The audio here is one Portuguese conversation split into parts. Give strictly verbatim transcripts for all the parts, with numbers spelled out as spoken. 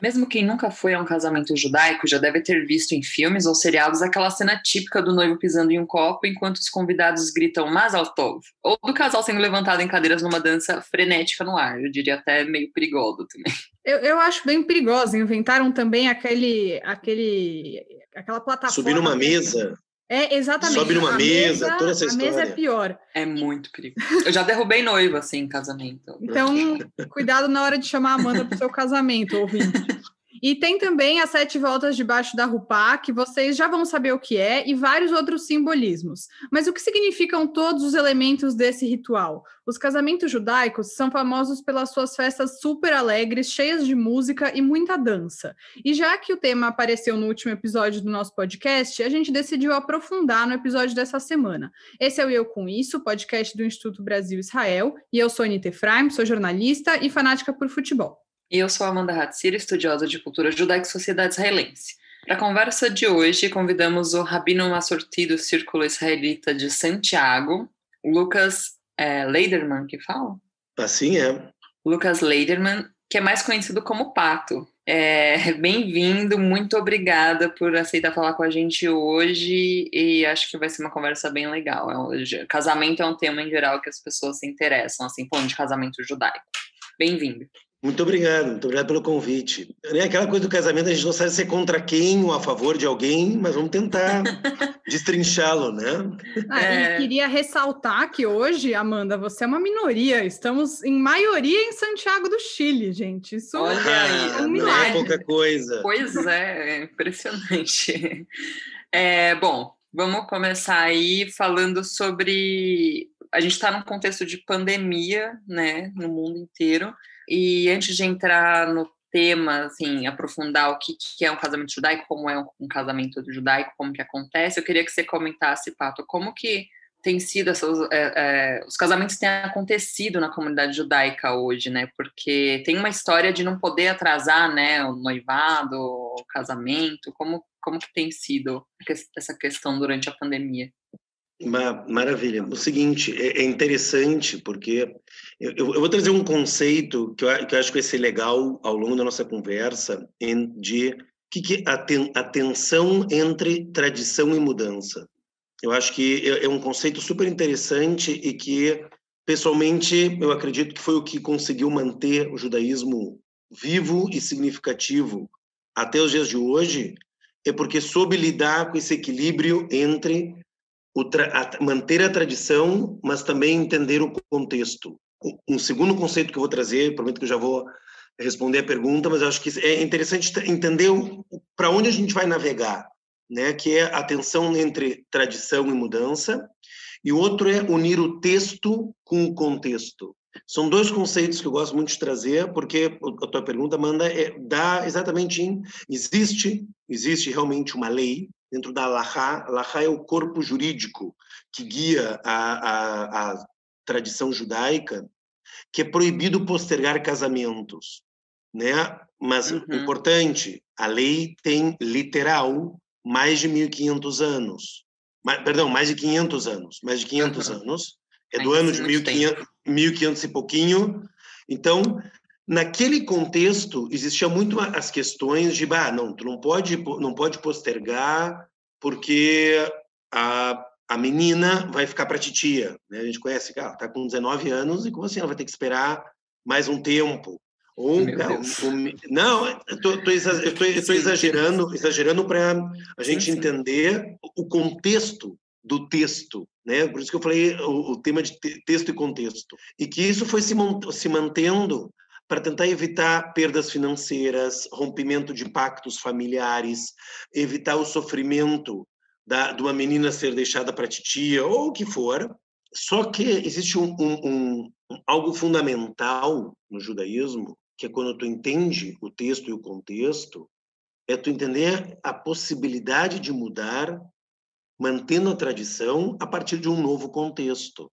Mesmo quem nunca foi a um casamento judaico já deve ter visto em filmes ou seriados aquela cena típica do noivo pisando em um copo enquanto os convidados gritam Mazel Tov, ou do casal sendo levantado em cadeiras numa dança frenética no ar, eu diria até meio perigoso também. Eu, eu acho bem perigoso. Inventaram também aquele, aquele, aquela plataforma. Subir numa mesa. É, exatamente. Sobe numa a mesa, mesa, toda essa história. A mesa é pior. É muito perigoso. Eu já derrubei noiva, assim, em casamento. Então, cuidado na hora de chamar a Amanda para o seu casamento, ouvinte. E tem também as sete voltas debaixo da rupá, que vocês já vão saber o que é, e vários outros simbolismos. Mas o que significam todos os elementos desse ritual? Os casamentos judaicos são famosos pelas suas festas super alegres, cheias de música e muita dança. E já que o tema apareceu no último episódio do nosso podcast, a gente decidiu aprofundar no episódio dessa semana. Esse é o Eu Com Isso, podcast do Instituto Brasil Israel, e eu sou Anita Efraim, sou jornalista e fanática por futebol. E eu sou Amanda Hatzir, estudiosa de cultura judaica e sociedade israelense. Para a conversa de hoje, convidamos o rabino massorti do Círculo Israelita de Santiago, Lucas é, Leiderman, que fala? Assim é. Lucas Leiderman, que é mais conhecido como Pato. É, bem-vindo, muito obrigada por aceitar falar com a gente hoje, e acho que vai ser uma conversa bem legal. É, casamento é um tema, em geral, que as pessoas se interessam, assim, falando de casamento judaico. Bem-vindo. Muito obrigado, muito obrigado pelo convite. É aquela coisa do casamento, a gente não sabe se é contra quem ou a favor de alguém, mas vamos tentar destrinchá-lo, né? Ah, é... E queria ressaltar que hoje, Amanda, você é uma minoria. Estamos em maioria em Santiago do Chile, gente. Isso Olha aí, é um não milagre. é pouca coisa. Pois é, é impressionante. É, bom, vamos começar aí falando sobre... A gente está num contexto de pandemia, né, no mundo inteiro. E antes de entrar no tema, assim, aprofundar o que, que é um casamento judaico, como é um, um casamento judaico, como que acontece, eu queria que você comentasse, Pato, como que tem sido essas, é, é, os casamentos têm acontecido na comunidade judaica hoje, né? Porque tem uma história de não poder atrasar, né, o noivado, o casamento. Como, como que tem sido essa questão durante a pandemia? Maravilha. O seguinte, é interessante porque eu, eu vou trazer um conceito que eu, que eu acho que vai ser legal ao longo da nossa conversa de que, que a, ten, a tensão entre tradição e mudança. Eu acho que é, é um conceito super interessante e que, pessoalmente, eu acredito que foi o que conseguiu manter o judaísmo vivo e significativo até os dias de hoje, é porque soube lidar com esse equilíbrio entre O a, manter a tradição, mas também entender o contexto. Um segundo conceito que eu vou trazer, prometo que eu já vou responder a pergunta, mas eu acho que é interessante entender para onde a gente vai navegar, né? Que é a tensão entre tradição e mudança, e o outro é unir o texto com o contexto. São dois conceitos que eu gosto muito de trazer, porque a tua pergunta, Amanda, é, dá exatamente em... Existe, existe realmente uma lei dentro da Halachá. Halachá é o corpo jurídico que guia a, a, a tradição judaica, que é proibido postergar casamentos, né? Mas, uhum. Importante, a lei tem, literal, mais de mil e quinhentos anos. Mais, perdão, mais de quinhentos anos. Mais de quinhentos uhum. anos. É do ano de mil e quinhentos, mil e quinhentos e pouquinho. Então, naquele contexto, existia muito as questões de, ah, não, tu não pode, não pode postergar porque a, a menina vai ficar para titia, né? A gente conhece, ah, tá com dezenove anos e como assim ela vai ter que esperar mais um tempo? Ou, cara, o, o, não, eu tô, tô, eu tô, eu tô exagerando, exagerando para a gente sim, sim. entender o contexto do texto, né? Por isso que eu falei o, o tema de texto e contexto. E que isso foi se, se mantendo para tentar evitar perdas financeiras, rompimento de pactos familiares, evitar o sofrimento da, de uma menina ser deixada para titia, ou o que for. Só que existe um, um, um, algo fundamental no judaísmo, que é quando tu entende o texto e o contexto, é tu entender a possibilidade de mudar, mantendo a tradição a partir de um novo contexto.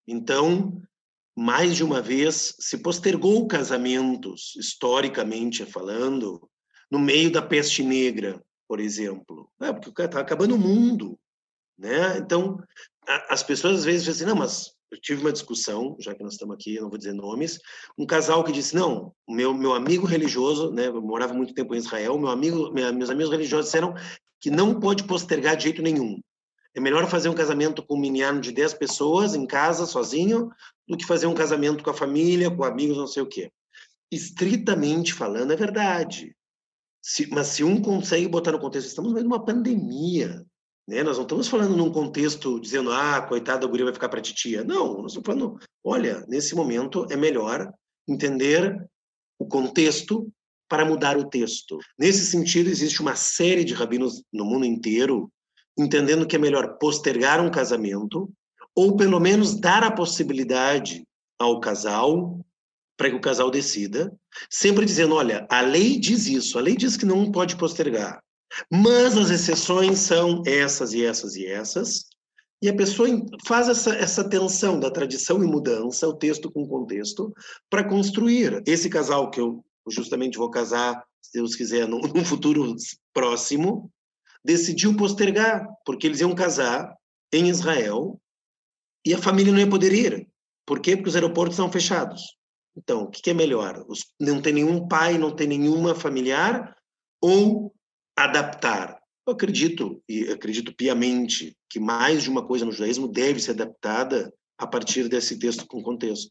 Então, mais de uma vez, se postergou casamentos, historicamente falando, no meio da peste negra, por exemplo. É, porque está acabando o mundo, né? Então, a, as pessoas às vezes dizem assim, não, mas eu tive uma discussão, já que nós estamos aqui, eu não vou dizer nomes, um casal que disse, não, meu, meu amigo religioso, né, eu morava muito tempo em Israel, meu amigo, minha, meus amigos religiosos disseram que não pode postergar de jeito nenhum. É melhor fazer um casamento com um minyan de dez pessoas em casa, sozinho, do que fazer um casamento com a família, com amigos, não sei o quê. Estritamente falando, é verdade. Se, mas se um consegue botar no contexto, estamos vendo uma pandemia, né? Nós não estamos falando num contexto dizendo, ah, coitada, a guria vai ficar para titia. Não, nós estamos falando, olha, nesse momento é melhor entender o contexto para mudar o texto. Nesse sentido, existe uma série de rabinos no mundo inteiro entendendo que é melhor postergar um casamento ou pelo menos dar a possibilidade ao casal para que o casal decida, sempre dizendo, olha, a lei diz isso, a lei diz que não pode postergar, mas as exceções são essas e essas e essas, e a pessoa faz essa, essa tensão da tradição e mudança, o texto com o contexto, para construir. Esse casal que eu justamente vou casar, se Deus quiser, num, num futuro próximo, decidiu postergar, porque eles iam casar em Israel e a família não ia poder ir. Por quê? Porque os aeroportos estão fechados. Então, o que é melhor? Os, não tem nenhum pai, não tem nenhuma familiar, ou adaptar? Eu acredito, e acredito piamente, que mais de uma coisa no judaísmo deve ser adaptada a partir desse texto com contexto.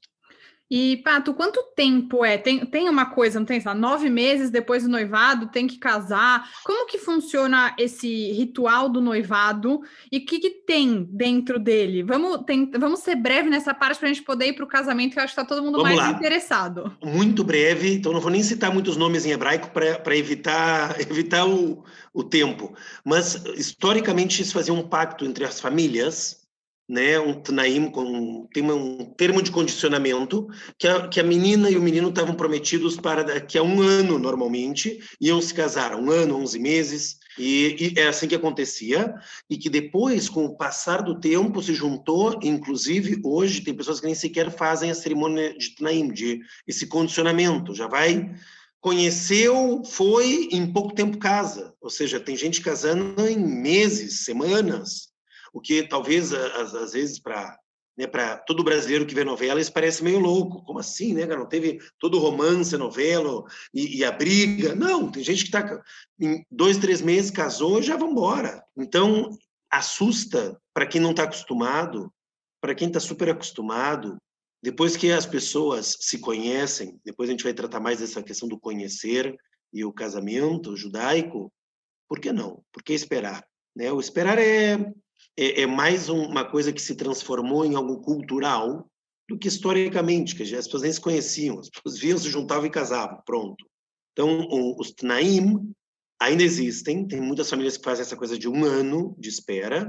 E, Pato, quanto tempo é? Tem, tem uma coisa, não tem? Sei lá, nove meses depois do noivado, tem que casar. Como que funciona esse ritual do noivado? E o que, que tem dentro dele? Vamos, tem, vamos ser breve nessa parte para a gente poder ir para o casamento, que eu acho que está todo mundo vamos mais lá. interessado. Muito breve, então não vou nem citar muitos nomes em hebraico para evitar, evitar o, o tempo. Mas, historicamente, isso fazia um pacto entre as famílias, né, um tnaim, com, tem um termo de condicionamento, que a, que a menina e o menino estavam prometidos para daqui a um ano, normalmente, iam se casar, um ano, onze meses, e, e é assim que acontecia, e que depois, com o passar do tempo, se juntou, inclusive, hoje, tem pessoas que nem sequer fazem a cerimônia de tnaim, de esse condicionamento, já vai... Conheceu, foi, em pouco tempo casa, ou seja, tem gente casando em meses, semanas, o que talvez, às, às vezes, para né, para todo brasileiro que vê novela, isso parece meio louco. Como assim, né? Não teve todo o romance, novela e, e a briga. Não, tem gente que está em dois, três meses, casou e já vão embora. Então, assusta para quem não está acostumado, para quem está super acostumado. Depois que as pessoas se conhecem, depois a gente vai tratar mais dessa questão do conhecer e o casamento judaico, por que não? Por que esperar? Né? O esperar é... É, é mais uma coisa que se transformou em algo cultural do que historicamente, que as pessoas nem se conheciam, as pessoas viam, se juntavam e casavam, pronto. Então, os tnaim ainda existem, tem muitas famílias que fazem essa coisa de um ano de espera,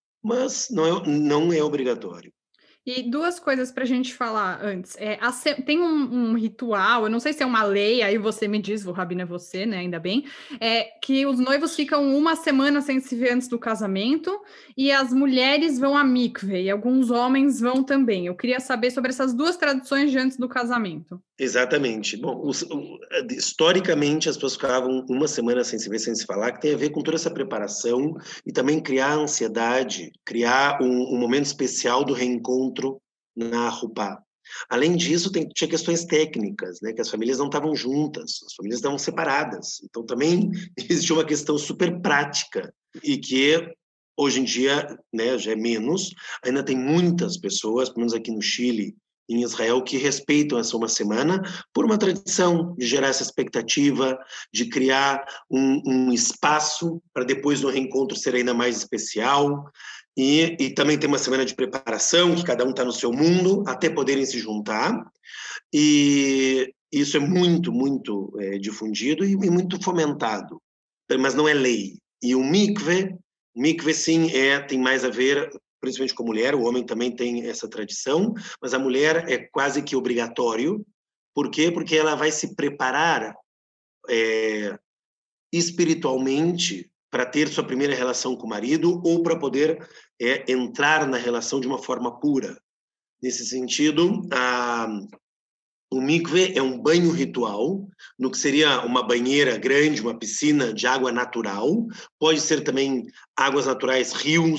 mas não é, não é obrigatório. E duas coisas para a gente falar antes. É, a, tem um, um ritual, eu não sei se é uma lei, aí você me diz, o rabino é você, né? Ainda bem, é que os noivos ficam uma semana sem se ver antes do casamento e as mulheres vão à mikve e alguns homens vão também. Eu queria saber sobre essas duas tradições de antes do casamento. Exatamente. Bom, os, historicamente as pessoas ficavam uma semana sem se ver, sem se falar, que tem a ver com toda essa preparação e também criar ansiedade, criar um, um momento especial do reencontro na Rupá. Além disso, tem, tinha questões técnicas, né, que as famílias não estavam juntas, as famílias estavam separadas. Então também existia uma questão super prática e que hoje em dia, né, já é menos. Ainda tem muitas pessoas, pelo menos aqui no Chile, em Israel, que respeitam essa uma semana por uma tradição de gerar essa expectativa, de criar um, um espaço para depois do reencontro ser ainda mais especial. E, e também tem uma semana de preparação, que cada um está no seu mundo, até poderem se juntar. E isso é muito, muito é, difundido e, e muito fomentado, mas não é lei. E o mikve, mikve sim, é, tem mais a ver... principalmente com a mulher, o homem também tem essa tradição, mas a mulher é quase que obrigatório. Por quê? Porque ela vai se preparar é, espiritualmente para ter sua primeira relação com o marido ou para poder é, entrar na relação de uma forma pura. Nesse sentido, a, o mikve é um banho ritual, no que seria uma banheira grande, uma piscina de água natural, pode ser também águas naturais, rios,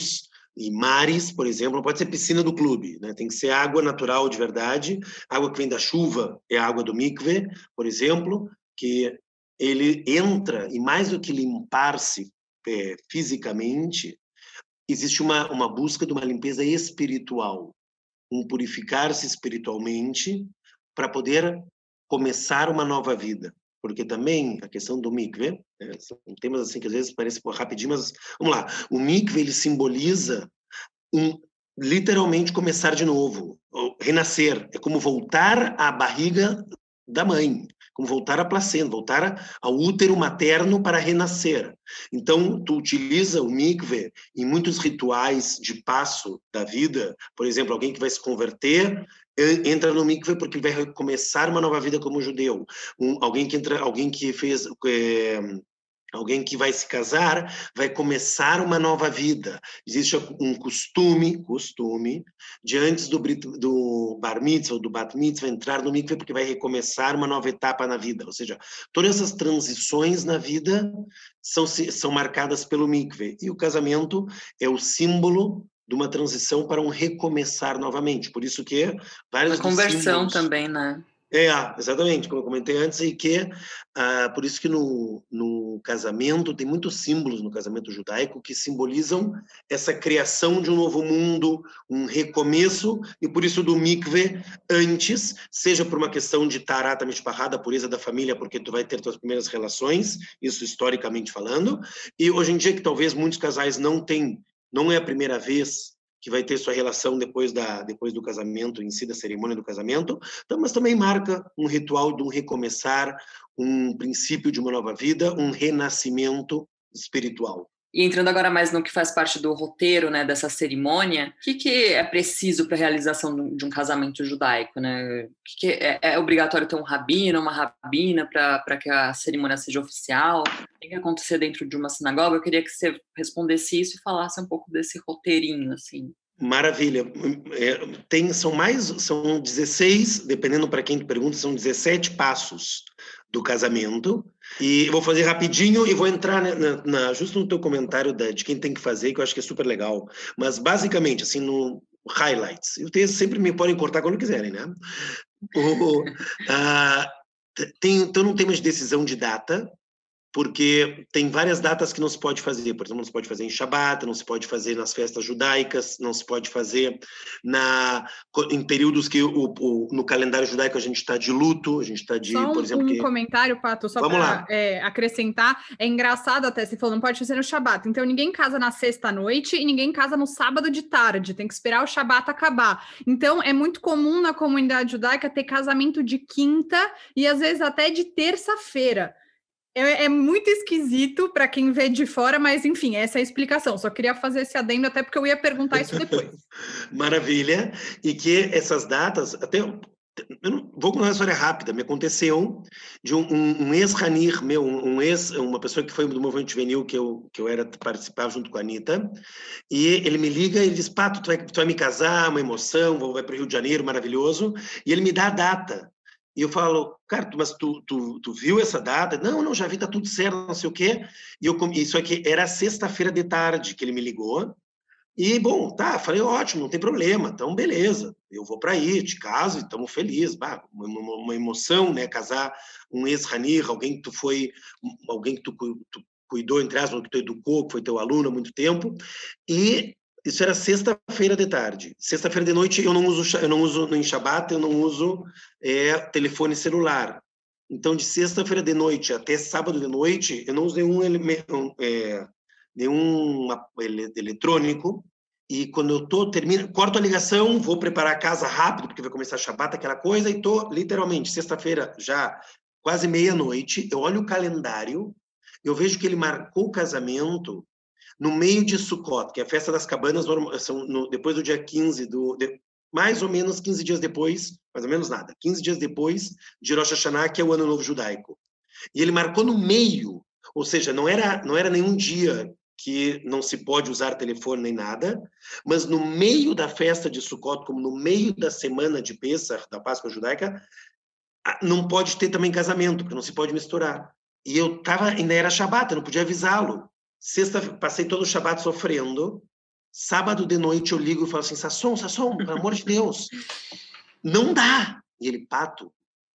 E mares, por exemplo, não pode ser piscina do clube, né? Tem que ser água natural de verdade, água que vem da chuva é a água do mikve, por exemplo, que ele entra, e mais do que limpar-se é, fisicamente, existe uma, uma busca de uma limpeza espiritual, um purificar-se espiritualmente para poder começar uma nova vida. Porque também a questão do mikve, né, são temas assim que às vezes parecem pô, rapidinho, mas vamos lá. O mikve, ele simboliza um, literalmente começar de novo, renascer. É como voltar à barriga da mãe, como voltar à placenta, voltar ao útero materno para renascer. Então, tu utiliza o mikve em muitos rituais de passo da vida. Por exemplo, alguém que vai se converter entra no mikve porque vai começar uma nova vida como judeu. Um, alguém que entra, alguém que fez é, alguém que vai se casar vai começar uma nova vida. Existe um costume, costume, de antes do, do bar mitzvah ou do bat mitzvah entrar no mikve porque vai recomeçar uma nova etapa na vida. Ou seja, todas essas transições na vida são, são marcadas pelo mikve. E o casamento é o símbolo de uma transição para um recomeçar novamente. Por isso que vários a conversão símbolos... também, né? É, exatamente, como eu comentei antes, e que, ah, por isso que no, no casamento, tem muitos símbolos no casamento judaico que simbolizam essa criação de um novo mundo, um recomeço, e por isso do mikve antes, seja por uma questão de tarata mishpachá, da pureza da família, porque tu vai ter tuas primeiras relações, isso historicamente falando, e hoje em dia que talvez muitos casais não têm, não é a primeira vez que vai ter sua relação depois, da, depois do casamento, em si, da cerimônia do casamento, então, mas também marca um ritual de um recomeçar, um princípio de uma nova vida, um renascimento espiritual. E entrando agora mais no que faz parte do roteiro, né, dessa cerimônia, o que, que é preciso para a realização de um casamento judaico? Né? O que que é, é obrigatório ter um rabino, uma rabina para que a cerimônia seja oficial? Tem que acontecer dentro de uma sinagoga? Eu queria que você respondesse isso e falasse um pouco desse roteirinho, assim. Maravilha. É, tem, são mais, são dezesseis, dependendo para quem te pergunta, são dezessete passos do casamento. E eu vou fazer rapidinho e vou entrar na, na, justo no teu comentário da, de quem tem que fazer, que eu acho que é super legal. Mas, basicamente, assim, no highlights. E vocês sempre me podem cortar quando quiserem, né? O, a, tem, então, não tem mais decisão de data, porque tem várias datas que não se pode fazer. Por exemplo, não se pode fazer em Shabat, não se pode fazer nas festas judaicas, não se pode fazer na, em períodos que o, o, no calendário judaico a gente está de luto, a gente está de, só um, por exemplo... um que... comentário, Pato, só para é, acrescentar. É engraçado até, você falou, não pode fazer no Shabat. Então, ninguém casa na sexta-noite e ninguém casa no sábado de tarde. Tem que esperar o Shabat acabar. Então, é muito comum na comunidade judaica ter casamento de quinta e, às vezes, até de terça-feira. É, é muito esquisito para quem vê de fora, mas enfim, essa é a explicação. Só queria fazer esse adendo, até porque eu ia perguntar isso depois. Maravilha. E que essas datas, até eu não, vou contar uma história rápida. Me aconteceu de um, um, um ex-ranir meu, um, um ex, uma pessoa que foi do movimento juvenil que eu, que eu era participar junto com a Anitta, e ele me liga e diz: Pato, tu vai, tu vai me casar, uma emoção, vou, vai para o Rio de Janeiro, maravilhoso, e ele me dá a data. E eu falo, cara, mas tu, tu, tu viu essa data? Não, não, já vi, tá tudo certo, não sei o quê. E eu, isso aqui era sexta-feira de tarde que ele me ligou. E, bom, tá, falei, ótimo, não tem problema, então beleza, eu vou para aí, te caso e estamos felizes. Bah, uma, uma emoção, né, casar um ex-ranir, alguém que tu foi, alguém que tu, tu cuidou, entre aspas, que tu educou, que foi teu aluno há muito tempo. E isso era sexta-feira de tarde. Sexta-feira de noite eu não uso, eu não uso em Shabat, eu não uso é, telefone celular. Então, de sexta-feira de noite até sábado de noite, eu não uso nenhum, é, nenhum eletrônico. E quando eu tô, termino, corto a ligação, vou preparar a casa rápido, porque vai começar Shabat, aquela coisa, e tô, literalmente, sexta-feira, já quase meia-noite, eu olho o calendário, eu vejo que ele marcou o casamento no meio de Sukkot, que é a festa das cabanas, são no, depois do dia quinze, do, de, mais ou menos quinze dias depois, mais ou menos nada, quinze dias depois de Rosh Hashanah, que é o Ano Novo Judaico. E ele marcou no meio, ou seja, não era, não era nenhum dia que não se pode usar telefone nem nada, mas no meio da festa de Sukkot, como no meio da semana de Pesach, da Páscoa Judaica, não pode ter também casamento, porque não se pode misturar. E eu tava, ainda era Shabat, eu não podia avisá-lo. Sexta, passei todo o Shabat sofrendo, Sábado de noite eu ligo e falo assim, Sasson, Sasson, pelo amor de Deus, não dá. E ele, Pato,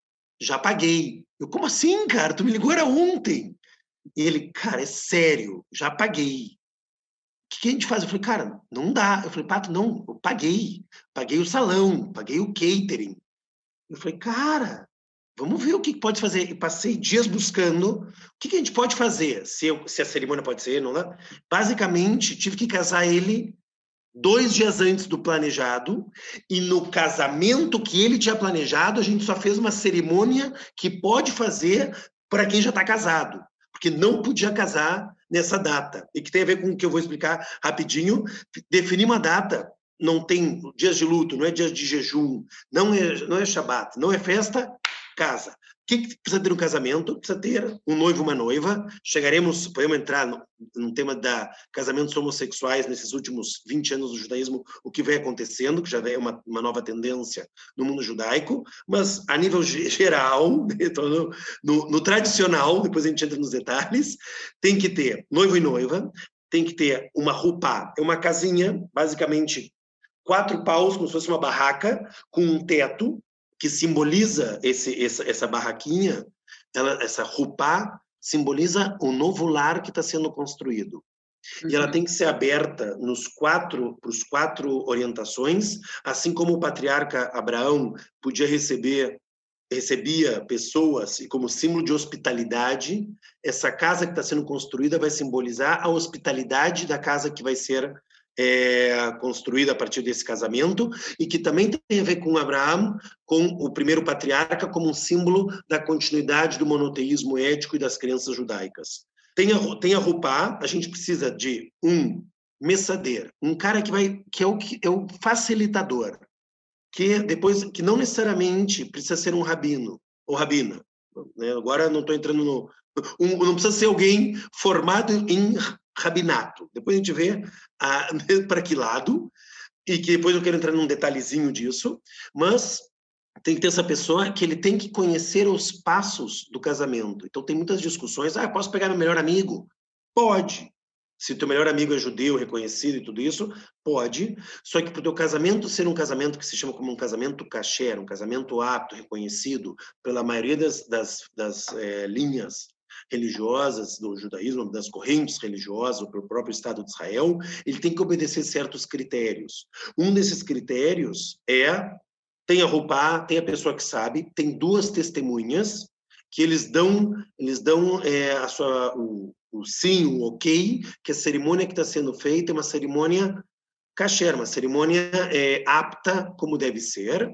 já paguei. Eu, como assim, cara? Tu me ligou era ontem. E ele, cara, é sério, já paguei. O que, que a gente faz? Eu falei, cara, não dá. Eu falei, Pato, não, eu paguei. Paguei o salão, paguei o catering. Eu falei, cara, vamos ver o que pode fazer. E passei dias buscando o que, que a gente pode fazer. Se, eu, se a cerimônia pode ser, não é? Basicamente, tive que casar ele dois dias antes do planejado, e no casamento que ele tinha planejado, a gente só fez uma cerimônia que pode fazer para quem já está casado, porque não podia casar nessa data, e que tem a ver com o que eu vou explicar rapidinho. Definir uma data, não tem dias de luto, não é dias de jejum, não é, não é Shabat, não é festa, casa. O que, que precisa ter um casamento? Precisa ter um noivo e uma noiva. Chegaremos, podemos entrar no, no tema da casamentos homossexuais nesses últimos vinte anos do judaísmo, o que vem acontecendo, que já é uma, uma nova tendência no mundo judaico, mas a nível geral, no, no, no tradicional, depois a gente entra nos detalhes, tem que ter noivo e noiva, tem que ter uma rupá, é uma casinha, basicamente quatro paus, como se fosse uma barraca, com um teto, que simboliza esse, essa, essa barraquinha, ela, essa rupá, simboliza o novo lar que está sendo construído. Uhum. E ela tem que ser aberta nos quatro, para os quatro orientações, assim como o patriarca Abraão podia receber, recebia pessoas e como símbolo de hospitalidade, essa casa que está sendo construída vai simbolizar a hospitalidade da casa que vai ser É, construída a partir desse casamento, e que também tem a ver com Abraão, com o primeiro patriarca, como um símbolo da continuidade do monoteísmo ético e das crenças judaicas. Tem a, tem a Rupá, a gente precisa de um messadeiro, um cara que, vai, que, é, o, que é o facilitador, que, depois, que não necessariamente precisa ser um rabino ou rabina. Né? Agora não estou entrando no... Um, não precisa ser alguém formado em rabinato. Depois a gente vê ah, para que lado, e que depois eu quero entrar num detalhezinho disso, mas tem que ter essa pessoa que ele tem que conhecer os passos do casamento. Então tem muitas discussões, ah, posso pegar meu melhor amigo? Pode. Se o teu melhor amigo é judeu, reconhecido e tudo isso, pode. Só que para o teu casamento ser um casamento que se chama como um casamento kasher, um casamento apto, reconhecido pela maioria das, das, das é, linhas religiosas do judaísmo, das correntes religiosas, pelo próprio Estado de Israel, ele tem que obedecer certos critérios. Um desses critérios é, tem a Rupá, tem a pessoa que sabe, tem duas testemunhas, que eles dão, eles dão é, a sua, o, o sim, o ok, que a cerimônia que está sendo feita é uma cerimônia kasher, uma cerimônia é, apta como deve ser.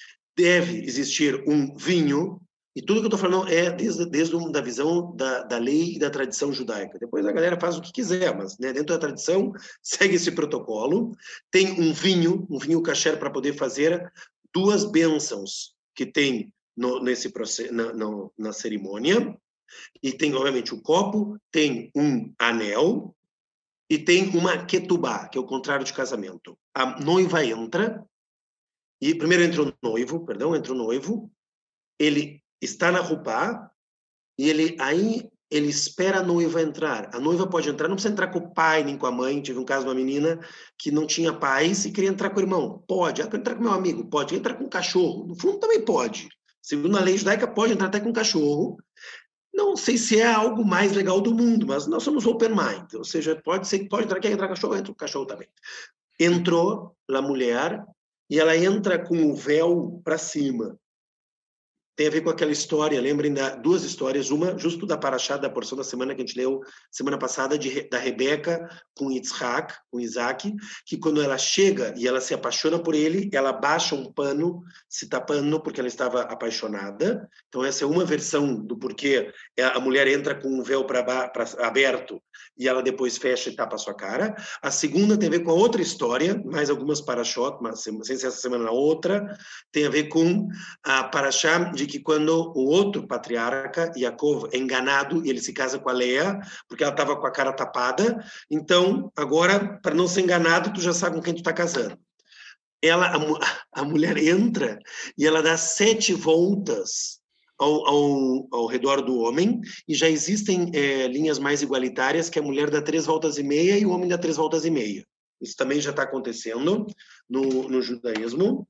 Deve existir um vinho, e tudo que eu estou falando é desde, desde uma, da visão da, da lei e da tradição judaica. Depois a galera faz o que quiser, mas né, dentro da tradição segue esse protocolo. Tem um vinho, um vinho kasher para poder fazer duas bênçãos que tem no, nesse processo, na, na, na cerimônia. E tem, obviamente, o copo, tem um anel e tem uma ketubá, que é o contrário de casamento. A noiva entra, e primeiro entra o noivo, perdão, entra o noivo, ele está na rupá, e ele aí ele espera a noiva entrar. A noiva pode entrar, não precisa entrar com o pai nem com a mãe. Tive um caso de uma menina que não tinha pais e queria entrar com o irmão. Pode. Ela quer entrar com meu amigo. Pode. Quer entrar com o cachorro. No fundo, também pode. Segundo a lei judaica, pode entrar até com o cachorro. Não sei se é algo mais legal do mundo, mas nós somos open mind. Ou seja, pode ser que pode entrar, quer entrar com o cachorro, entra com o cachorro também. Entrou a mulher e ela entra com o véu para cima. Tem a ver com aquela história, lembrem da duas histórias, uma justo da Parashá, da porção da semana que a gente leu semana passada, de, da Rebeca com Yitzhak, com Isaac, que quando ela chega e ela se apaixona por ele, ela baixa um pano, se tapando porque ela estava apaixonada. Então essa é uma versão do porquê a mulher entra com um véu pra, pra, aberto e ela depois fecha e tapa a sua cara. A segunda tem a ver com a outra história, mais algumas Parashot, mas sem ser essa semana na outra, tem a ver com a Parashá de que quando o outro patriarca, Yaakov, é enganado e ele se casa com a Leia, porque ela estava com a cara tapada, então, agora, para não ser enganado, tu já sabe com quem tu está casando. Ela, a, a mulher entra e ela dá sete voltas ao, ao, ao redor do homem, e já existem é, linhas mais igualitárias, que a mulher dá três voltas e meia e o homem dá três voltas e meia. isso também já está acontecendo no, no judaísmo,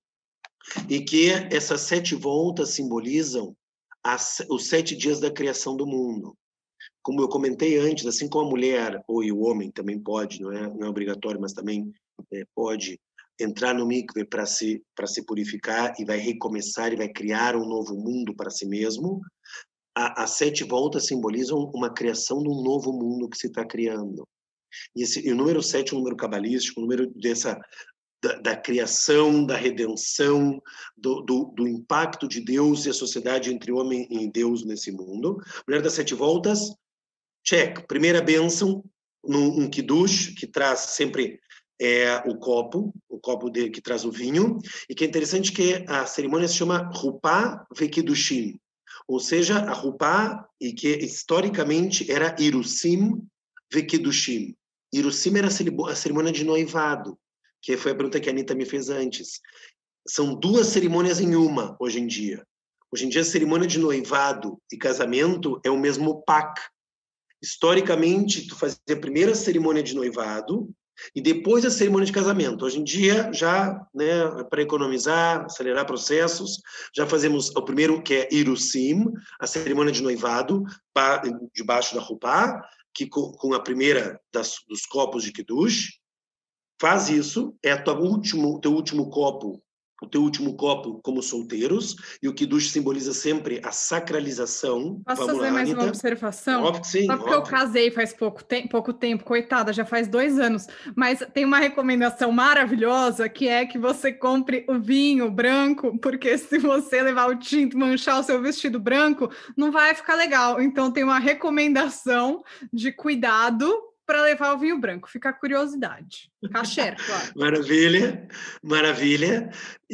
e que essas sete voltas simbolizam as, os sete dias da criação do mundo. Como eu comentei antes, assim como a mulher, ou e o homem também pode, não é, não é obrigatório, mas também é, pode entrar no mikve para se, para se purificar e vai recomeçar e vai criar um novo mundo para si mesmo, a, as sete voltas simbolizam uma criação de um novo mundo que se está criando. E, esse, e o número sete é um número cabalístico, um número dessa, da, da criação, da redenção, do, do, do impacto de Deus e a sociedade entre homem e Deus nesse mundo. Mulher das sete voltas, check. Primeira bênção, num um kiddush, que traz sempre é, o copo, o copo de, que traz o vinho, e que é interessante que a cerimônia se chama Rupá Vekidushim, ou seja, a Rupá, e que historicamente era Irusim Vekidushim. Irusim era a cerimônia de noivado, que foi a pergunta que a Anitta me fez antes. São duas cerimônias em uma, hoje em dia. Hoje em dia, a cerimônia de noivado e casamento é o mesmo pac. Historicamente, tu fazia a primeira cerimônia de noivado e depois a cerimônia de casamento. Hoje em dia, já, né, para economizar, acelerar processos, já fazemos o primeiro, que é Irusim, a cerimônia de noivado, debaixo da Rupá, que com, com a primeira das, dos copos de Kiddush, faz isso, é o último, teu último copo, o teu último copo como solteiros, e o Kiddush simboliza sempre a sacralização. Posso Vamos fazer lá, mais Anitta? uma observação? Óbvio que sim, Só porque eu óbvio. casei faz pouco, te pouco tempo, coitada, já faz dois anos, mas tem uma recomendação maravilhosa, que é que você compre o vinho branco, porque se você levar o tinto e manchar o seu vestido branco, não vai ficar legal. Então tem uma recomendação de cuidado para levar o vinho branco. Fica a curiosidade. Caché, claro. Maravilha, maravilha.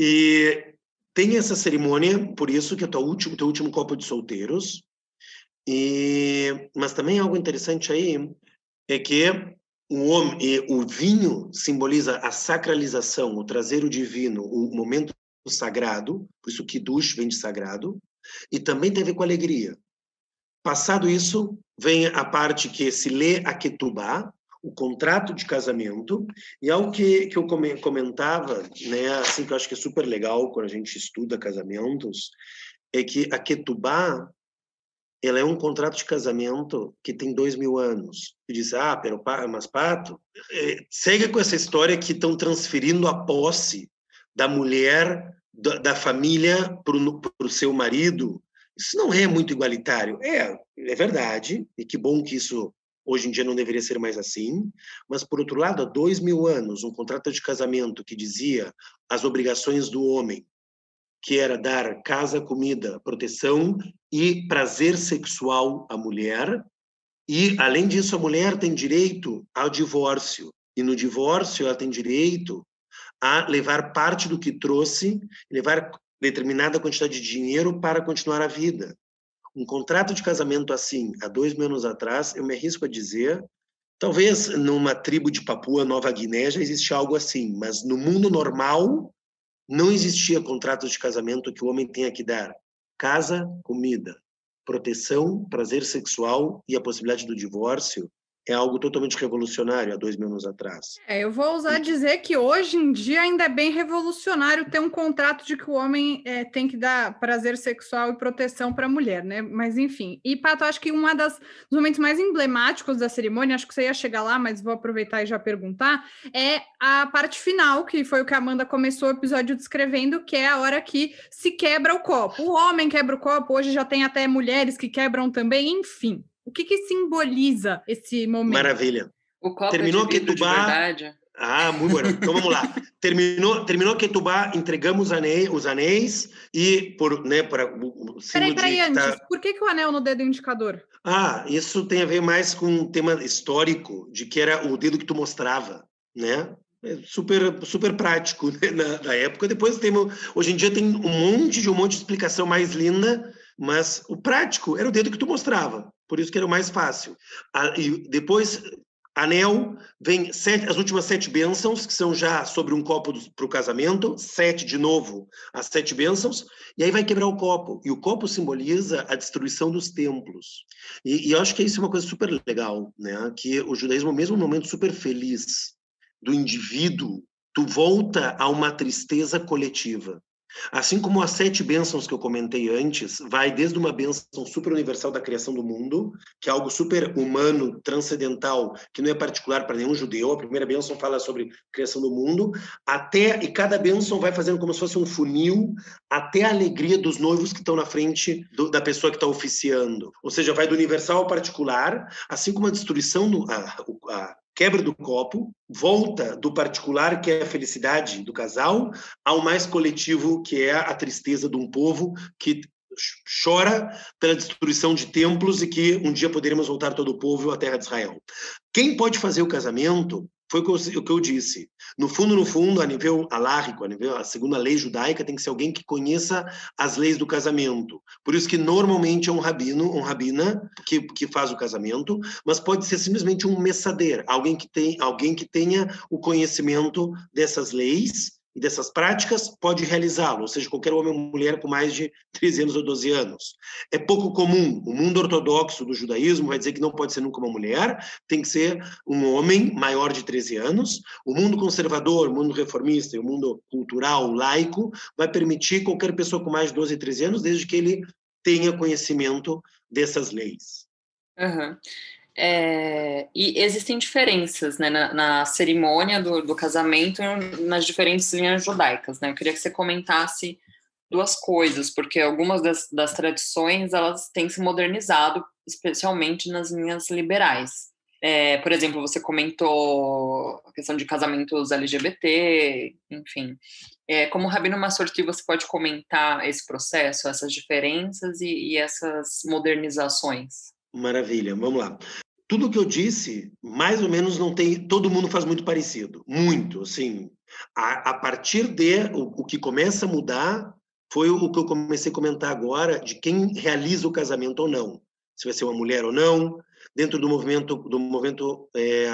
E tem essa cerimônia, por isso que é o teu último, teu último copo de solteiros. E, mas também algo interessante aí é que o, homem, o vinho simboliza a sacralização, o trazer o divino, o momento sagrado, por isso que Kiddush vem de sagrado, e também tem a ver com alegria. Passado isso, vem a parte que se lê a Ketubá, o contrato de casamento, e algo que, que eu comentava, né, assim, que eu acho que é super legal quando a gente estuda casamentos, é que a Ketubá, ela é um contrato de casamento que tem dois mil anos. E diz, ah, pero, mas Pato, é, segue com essa história que estão transferindo a posse da mulher, da, da família, para o seu marido. Isso não é muito igualitário. É, é verdade, e que bom que isso hoje em dia não deveria ser mais assim, mas, por outro lado, há dois mil anos, um contrato de casamento que dizia as obrigações do homem, que era dar casa, comida, proteção e prazer sexual à mulher, e, além disso, a mulher tem direito ao divórcio, e no divórcio ela tem direito a levar parte do que trouxe, levar determinada quantidade de dinheiro para continuar a vida. Um contrato de casamento assim, há dois mil anos atrás, eu me arrisco a dizer, talvez numa tribo de Papua Nova Guiné já existe algo assim, mas no mundo normal não existia contrato de casamento que o homem tenha que dar casa, comida, proteção, prazer sexual e a possibilidade do divórcio. É algo totalmente revolucionário há dois mil anos atrás. É, eu vou ousar dizer que hoje em dia ainda é bem revolucionário ter um contrato de que o homem é, tem que dar prazer sexual e proteção para a mulher, né? Mas enfim. E, Pato, acho que um dos momentos mais emblemáticos da cerimônia, acho que você ia chegar lá, mas vou aproveitar e já perguntar, é a parte final, que foi o que a Amanda começou o episódio descrevendo, que é a hora que se quebra o copo. O homem quebra o copo, hoje já tem até mulheres que quebram também, enfim. O que, que simboliza esse momento? Maravilha. O copo Terminou é de vidro Ketubá, de verdade? Ah, muito bom. Então vamos lá. Terminou, terminou Ketubá, entregamos anéis, os anéis e por, né, para o Peraí, peraí, antes. tá... Por que, que o anel no dedo indicador? Ah, isso tem a ver mais com um tema histórico, de que era o dedo que tu mostrava, né? É super, super prático, né? na, na época. Depois temos, hoje em dia tem um monte de um monte de explicação mais linda, mas o prático era o dedo que tu mostrava, por isso que era o mais fácil. Ah, e depois, anel, vem sete, as últimas sete bênçãos, que são já sobre um copo para o casamento, sete de novo, as sete bênçãos, e aí vai quebrar o copo. E o copo simboliza a destruição dos templos. E, e eu acho que isso é uma coisa super legal, né? Que o judaísmo, mesmo num momento super feliz, do indivíduo, tu volta a uma tristeza coletiva. Assim como as sete bênçãos que eu comentei antes, vai desde uma bênção super universal da criação do mundo, que é algo super humano, transcendental, que não é particular para nenhum judeu. A primeira bênção fala sobre criação do mundo, até, e cada bênção vai fazendo como se fosse um funil, até a alegria dos noivos que estão na frente do, da pessoa que está oficiando. Ou seja, vai do universal ao particular, assim como a destruição, do, a, a quebra do copo, volta do particular, que é a felicidade do casal, ao mais coletivo, que é a tristeza de um povo que chora pela destruição de templos e que um dia poderemos voltar todo o povo à terra de Israel. Quem pode fazer o casamento foi o que eu disse. No fundo, no fundo, a nível alárrico, a nível, a segunda lei judaica, tem que ser alguém que conheça as leis do casamento. Por isso que normalmente é um rabino, um rabina que, que faz o casamento, mas pode ser simplesmente um messader, alguém que, tem, alguém que tenha o conhecimento dessas leis e dessas práticas, pode realizá-lo, ou seja, qualquer homem ou mulher com mais de treze anos ou doze anos. É pouco comum. O mundo ortodoxo do judaísmo vai dizer que não pode ser nunca uma mulher, tem que ser um homem maior de treze anos. O mundo conservador, o mundo reformista e o mundo cultural, laico, vai permitir qualquer pessoa com mais de doze, treze anos, desde que ele tenha conhecimento dessas leis. Uhum. É, e existem diferenças, né, na, na cerimônia do, do casamento nas diferentes linhas judaicas, né? Eu queria que você comentasse duas coisas, porque algumas das, das tradições elas têm se modernizado, especialmente nas linhas liberais. É, por exemplo, você comentou a questão de casamentos L G B T, enfim. É, como rabino massorti, você pode comentar esse processo, essas diferenças e, e essas modernizações? Maravilha, vamos lá. Tudo que eu disse, mais ou menos, não tem. Todo mundo faz muito parecido, muito, assim. A, a partir de o, o que começa a mudar foi o que eu comecei a comentar agora, de quem realiza o casamento ou não, se vai ser uma mulher ou não, dentro do movimento do movimento é,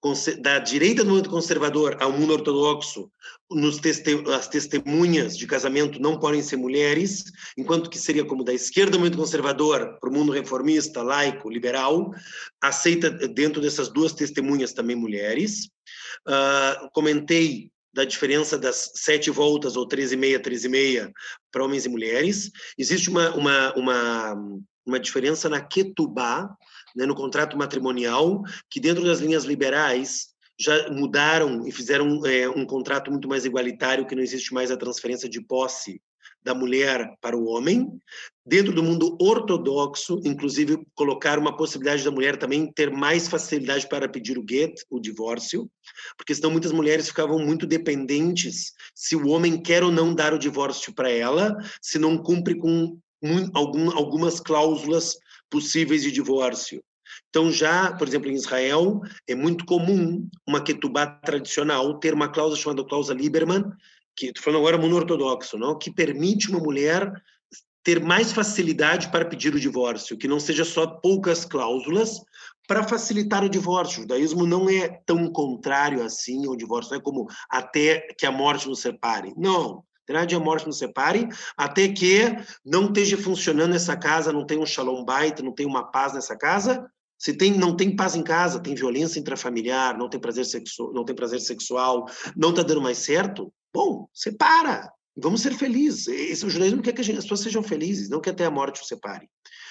da direita do movimento conservador ao mundo ortodoxo, nos teste, as testemunhas de casamento não podem ser mulheres, enquanto que seria como da esquerda do movimento conservador para o mundo reformista, laico, liberal, aceita dentro dessas duas testemunhas também mulheres. Uh, comentei da diferença das sete voltas, ou treze e meia, treze e meia, para homens e mulheres. Existe uma, uma, uma, uma diferença na ketubá, né, no contrato matrimonial, que dentro das linhas liberais já mudaram e fizeram é, um contrato muito mais igualitário, que não existe mais a transferência de posse da mulher para o homem. Dentro do mundo ortodoxo, inclusive, colocar uma possibilidade da mulher também ter mais facilidade para pedir o get, o divórcio, porque senão muitas mulheres ficavam muito dependentes se o homem quer ou não dar o divórcio para ela, se não cumpre com um, algum, algumas cláusulas possíveis de divórcio. Então, já, por exemplo, em Israel, é muito comum uma ketubá tradicional ter uma cláusula chamada cláusula Lieberman, que estou falando agora mundo ortodoxo, não? Que permite uma mulher ter mais facilidade para pedir o divórcio, que não seja só poucas cláusulas para facilitar o divórcio. O judaísmo não é tão contrário assim ao divórcio, não é como até que a morte nos separe. Não. Terá de a morte nos separe, até que não esteja funcionando essa casa, não tem um shalom bait, não tem uma paz nessa casa. Se tem, não tem paz em casa, tem violência intrafamiliar, não tem prazer, sexu, não tem prazer sexual, não está dando mais certo, bom, separa. Vamos ser felizes. Esse, o judaísmo quer que a gente, as pessoas sejam felizes, não que até a morte os separe.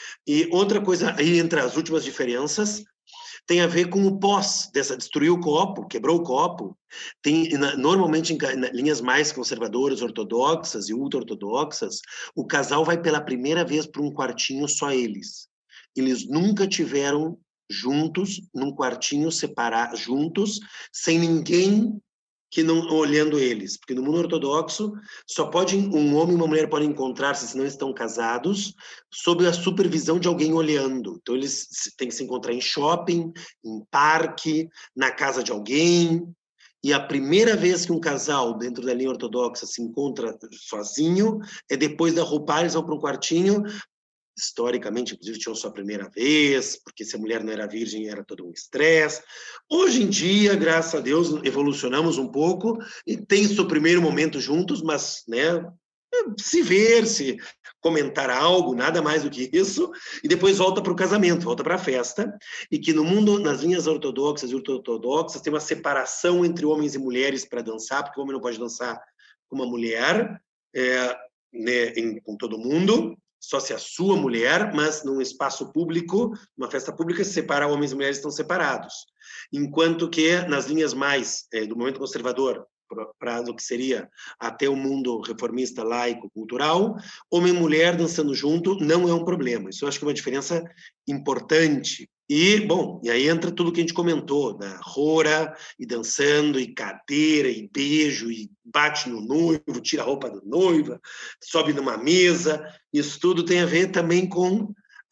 E outra coisa, aí entre as últimas diferenças, tem a ver com o pós, dessa, destruiu o copo, quebrou o copo. Tem, normalmente, em linhas mais conservadoras, ortodoxas e ultra-ortodoxas, o casal vai pela primeira vez para um quartinho só eles. Eles nunca tiveram juntos, num quartinho separados, juntos, sem ninguém que não olhando eles, porque no mundo ortodoxo só pode um homem e uma mulher podem encontrar-se se não estão casados, sob a supervisão de alguém olhando. Então eles têm que se encontrar em shopping, em parque, na casa de alguém. E a primeira vez que um casal dentro da linha ortodoxa se encontra sozinho é depois da roupagem, eles vão para um quartinho. Historicamente, inclusive, tinham sua primeira vez, porque se a mulher não era virgem, era todo um estresse. Hoje em dia, graças a Deus, evolucionamos um pouco e tem seu primeiro momento juntos, mas, né, se ver, se comentar algo, nada mais do que isso, e depois volta para o casamento, volta para a festa, e que no mundo, nas linhas ortodoxas e ultra-ortodoxas, tem uma separação entre homens e mulheres para dançar, porque o homem não pode dançar com uma mulher, é, né, em, com todo mundo, só se a sua mulher, mas num espaço público, numa festa pública, se separa, homens e mulheres estão separados. Enquanto que nas linhas mais é, do momento conservador, para o que seria até o mundo reformista, laico, cultural, homem e mulher dançando junto não é um problema. Isso eu acho que é uma diferença importante. E, bom, e aí entra tudo que a gente comentou, da rora, e dançando, e cadeira, e beijo, e bate no noivo, tira a roupa do noivo, sobe numa mesa. Isso tudo tem a ver também com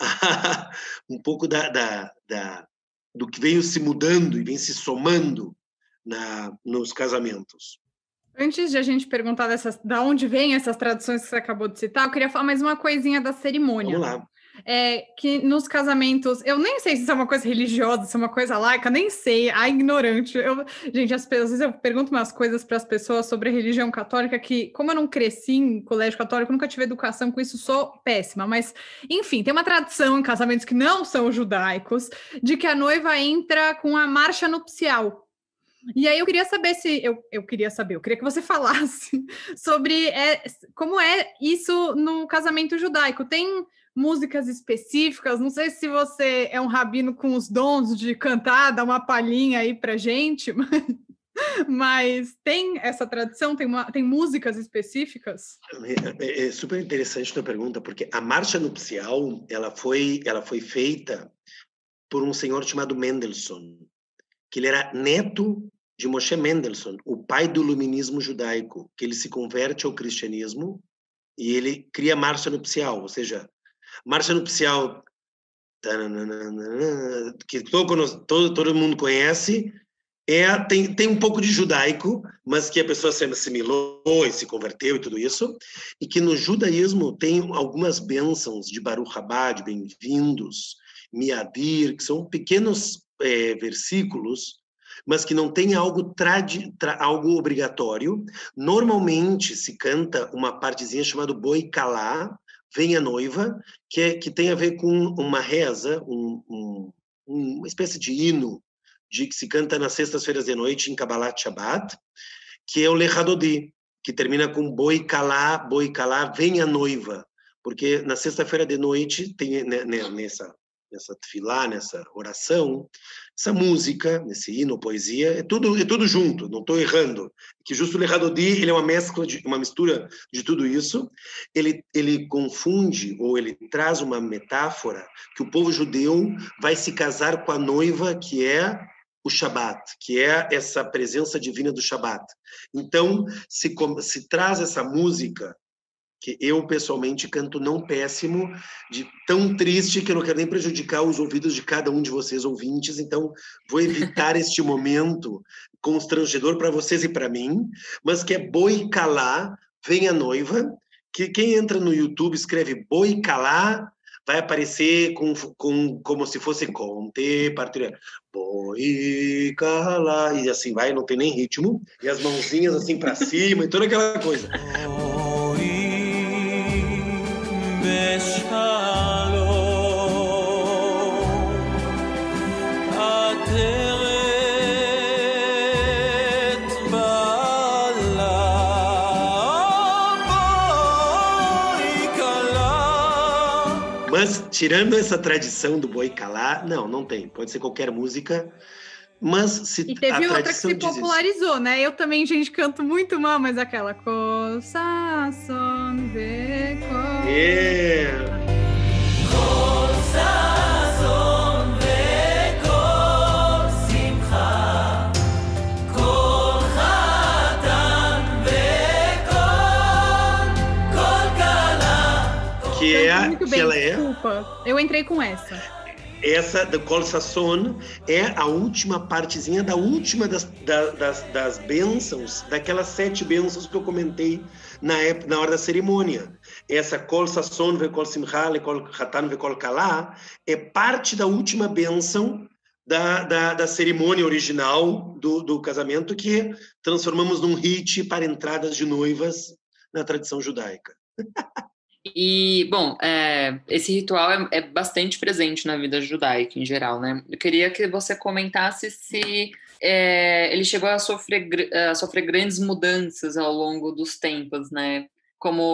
um pouco da, da, da, do que veio se mudando e vem se somando Na, nos casamentos. Antes de a gente perguntar dessas, da onde vêm essas tradições que você acabou de citar, eu queria falar mais uma coisinha da cerimônia. Vamos lá. É, que nos casamentos, eu nem sei se isso é uma coisa religiosa, se é uma coisa laica, nem sei, a ignorante. Eu, gente, às vezes eu pergunto umas coisas para as pessoas sobre a religião católica que, como eu não cresci em colégio católico, nunca tive educação com isso, sou péssima. Mas, enfim, tem uma tradição em casamentos que não são judaicos, de que a noiva entra com a marcha nupcial. E aí eu queria saber se... Eu, eu queria saber, eu queria que você falasse sobre é, como é isso no casamento judaico. Tem músicas específicas? Não sei se você é um rabino com os dons de cantar, dar uma palhinha aí pra gente, mas, mas tem essa tradição? Tem, uma, tem músicas específicas? É, é super interessante a tua pergunta, porque a marcha nupcial ela foi, ela foi feita por um senhor chamado Mendelssohn, que ele era neto de Moshe Mendelssohn, o pai do iluminismo judaico, que ele se converte ao cristianismo e ele cria a marcha nupcial, ou seja, marcha nupcial que todo, todo, todo mundo conhece, é, tem, tem um pouco de judaico, mas que a pessoa se assimilou e se converteu e tudo isso, e que no judaísmo tem algumas bênçãos de Baruch Haba, de bem-vindos, Miadir, que são pequenos é, versículos, mas que não tem algo, tradi, tra, algo obrigatório. Normalmente se canta uma partezinha chamada Boi Kalá, Vem a Noiva, que, é, que tem a ver com uma reza, um, um, uma espécie de hino de, que se canta nas sextas-feiras de noite em Kabbalat Shabbat, que é o Lechadodi, que termina com Boi Kalá, Boi Kalá, Vem a Noiva, porque na sexta-feira de noite tem né, nessa nessa tefilá, nessa oração, essa música, nesse hino, poesia, é tudo, é tudo junto, não estou errando. Que justo o Lechadodi, ele é uma mescla, de, uma mistura de tudo isso. Ele, ele confunde, ou ele traz uma metáfora que o povo judeu vai se casar com a noiva, que é o Shabat, que é essa presença divina do Shabat. Então, se, se traz essa música, que eu, pessoalmente, canto não péssimo, de tão triste que eu não quero nem prejudicar os ouvidos de cada um de vocês, ouvintes, então vou evitar este momento constrangedor para vocês e para mim, mas que é Boi Kalá, Vem a Noiva, que quem entra no YouTube escreve Boi Kalá, vai aparecer com, com, como se fosse conte, partilhar, Boi Kalá, e assim vai, não tem nem ritmo, e as mãozinhas assim para cima, e toda aquela coisa. Mas, tirando essa tradição do Boi Kalá, não, não tem. Pode ser qualquer música, mas se e teve outra que se popularizou, né? Eu também, gente, canto muito mal, mas aquela... É... Que é, muito que bem, ela desculpa. É... Eu entrei com essa. Essa, do Kol Sasson, é a última partezinha da última das, das, das bênçãos, daquelas sete bênçãos que eu comentei na, época, na hora da cerimônia. Essa Kol Sasson, Vekol Simcha, Lekol Hatan, Vekol Kalá, é parte da última bênção da, da, da cerimônia original do, do casamento, que transformamos num hit para entradas de noivas na tradição judaica. E, bom, é, esse ritual é, é bastante presente na vida judaica em geral, né? Eu queria que você comentasse se é, ele chegou a sofrer, a sofrer grandes mudanças ao longo dos tempos, né? Como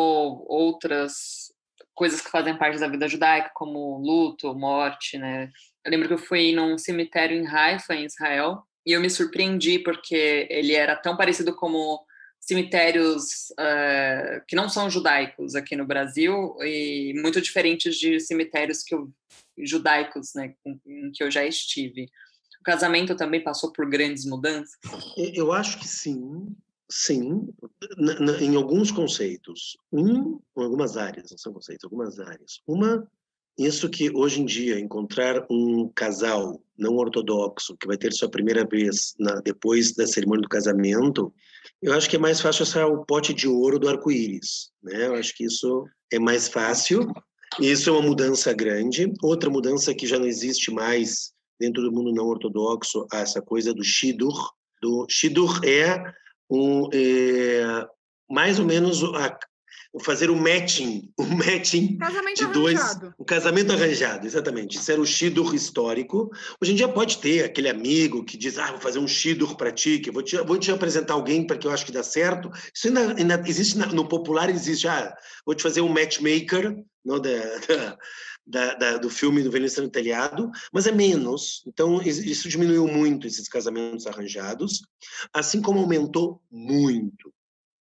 outras coisas que fazem parte da vida judaica, como luto, morte, né? Eu lembro que eu fui num cemitério em Haifa, em Israel, e eu me surpreendi porque ele era tão parecido como cemitérios uh, que não são judaicos aqui no Brasil e muito diferentes de cemitérios que eu, judaicos, né, em que eu já estive. O casamento também passou por grandes mudanças? Eu acho que sim, sim, na, na, em alguns conceitos. Um, em algumas áreas, não são conceitos, algumas áreas. Uma, isso que hoje em dia encontrar um casal não ortodoxo que vai ter sua primeira vez na, depois da cerimônia do casamento, eu acho que é mais fácil achar o pote de ouro do arco-íris, né? Eu acho que isso é mais fácil. Isso é uma mudança grande. Outra mudança que já não existe mais dentro do mundo não ortodoxo, essa coisa do shidur. Do shidur é um é, mais ou menos a, fazer o um matching, o um matching casamento de dois, arranjado. o um casamento arranjado, exatamente. Isso era o shidur histórico. Hoje em dia pode ter aquele amigo que diz, ah, vou fazer um shidur para ti, que vou te, vou te apresentar alguém para que eu acho que dá certo. Isso ainda, ainda existe no popular, existe, ah, vou te fazer um matchmaker, não, da, da, da, da, do filme do Velhice no Telhado, mas é menos. Então isso diminuiu muito, esses casamentos arranjados, assim como aumentou muito